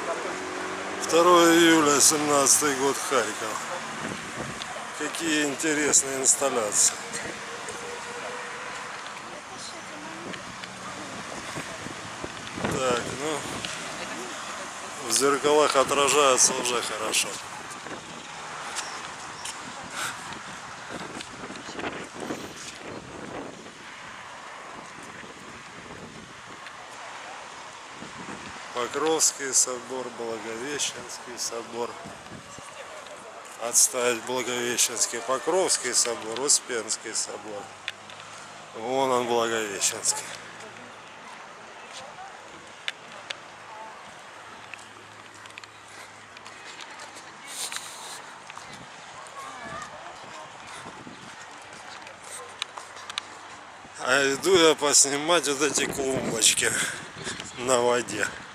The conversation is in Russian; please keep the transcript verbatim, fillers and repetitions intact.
второе июля семнадцатый год, Харьков. Какие интересные инсталляции. Так, ну, в зеркалах отражается уже хорошо. Покровский собор, Благовещенский собор. Отставить Благовещенский, Покровский собор, Успенский собор. Вон он, Благовещенский. А иду я поснимать вот эти клумбочки на воде.